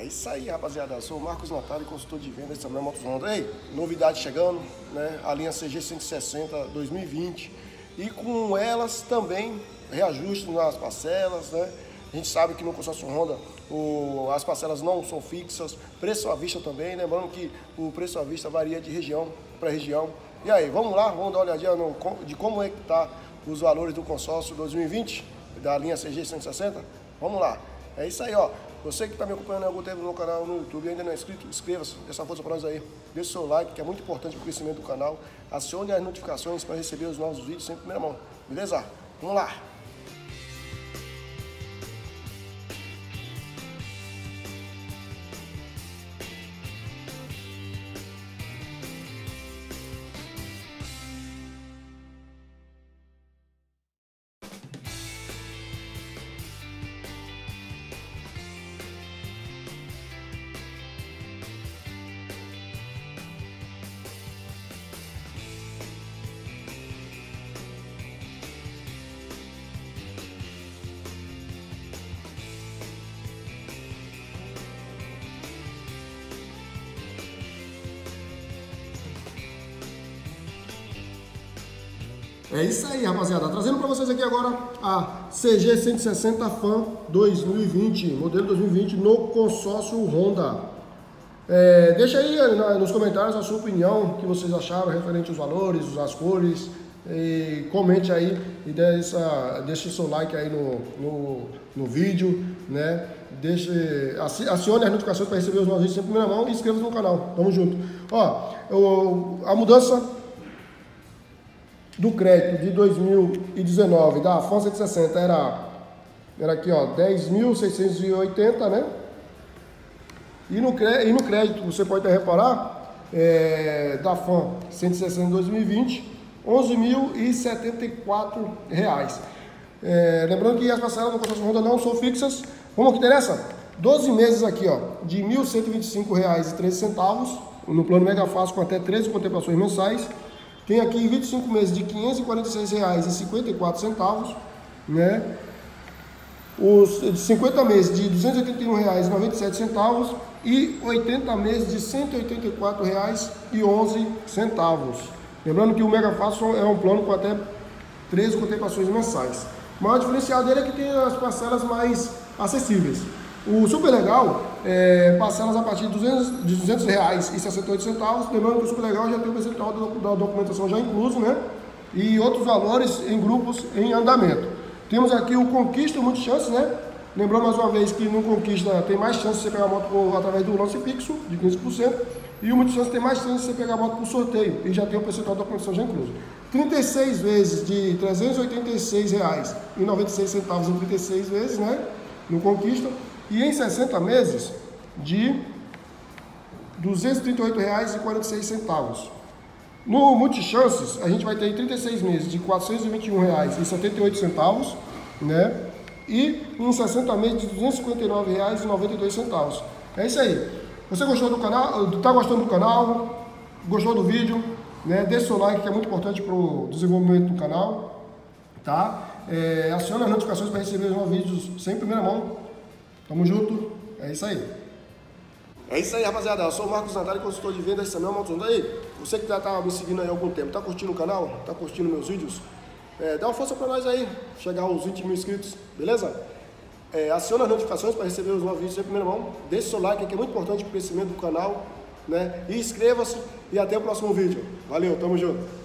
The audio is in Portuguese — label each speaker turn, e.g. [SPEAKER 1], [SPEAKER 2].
[SPEAKER 1] É isso aí, rapaziada. Eu sou o Marcos Natário, consultor de vendas da Samuel Motos Honda. Ei, novidade chegando, né? A linha CG 160 2020 e com elas também reajuste nas parcelas, né? A gente sabe que no consórcio Honda as parcelas não são fixas, preço à vista também, lembrando que o preço à vista varia de região para região. E aí, vamos lá, vamos dar uma olhadinha de como é que tá os valores do consórcio 2020 da linha CG 160? Vamos lá. É isso aí, ó. Você que está me acompanhando há algum tempo no meu canal no YouTube e ainda não é inscrito, inscreva-se, dê essa força para nós aí. Deixe o seu like, que é muito importante para o crescimento do canal. Acione as notificações para receber os novos vídeos sempre em primeira mão. Beleza? Vamos lá! É isso aí, rapaziada. Trazendo para vocês aqui agora a CG 160 Fan 2020, modelo 2020 no consórcio Honda. Deixa aí nos comentários a sua opinião, o que vocês acharam referente aos valores, às cores. E comente aí e deixe seu like aí no vídeo, né? Acione as notificações para receber os novos vídeos sempre em primeira mão e inscreva-se no canal. Tamo junto. Ó, a mudança do crédito de 2019 da Fan 160 era aqui, ó, 10.680, né? E no crédito, você pode até reparar, da Fan 160 2020, R$ 11.074. Lembrando que as parcelas do consórcio Honda não são fixas. Vamos ao que interessa? 12 meses aqui, ó, de R$ 1.125,13 no plano Mega Fácil com até 13 contemplações mensais. Tem aqui 25 meses de R$ 546,54, né? Os 50 meses de R$ 281,97 e 80 meses de R$ 184,11. Lembrando que o Mega Fácil é um plano com até 13 contemplações mensais. O maior diferencial dele é que tem as parcelas mais acessíveis. O Super Legal parcelas a partir de R$200,68. Lembrando que o Super Legal já tem o percentual da documentação já incluso, né? E outros valores em grupos em andamento. Temos aqui o Conquista Multichances, né? Lembrando mais uma vez que no Conquista tem mais chance de você pegar a moto através do lance fixo, de 15%. E o Multichances tem mais chance de você pegar a moto por sorteio. E já tem o percentual da documentação já incluso. 36 vezes de R$ 386,96 em 36 vezes, né? No Conquista. E em 60 meses de R$ 238,46. No Multichances, a gente vai ter em 36 meses de R$ 421,78, né? E em 60 meses de R$ 259,92. É isso aí. Você gostou do canal? Tá gostando do canal? Gostou do vídeo? Né? Deixe seu like, que é muito importante para o desenvolvimento do canal, tá? Acione as notificações para receber os novos vídeos sempre em primeira mão. Tamo junto, é isso aí. É isso aí, rapaziada. Eu sou o Marcos Natário, consultor de vendas da Samuel Motos Honda. Aí, você que tá me seguindo aí há algum tempo, tá curtindo o canal? Tá curtindo meus vídeos? Dá uma força pra nós aí, chegar aos 20 mil inscritos, beleza? Acione as notificações para receber os novos vídeos sempre em primeira mão. Deixe seu like, que é muito importante para o crescimento do canal, né? E inscreva-se e até o próximo vídeo. Valeu, tamo junto.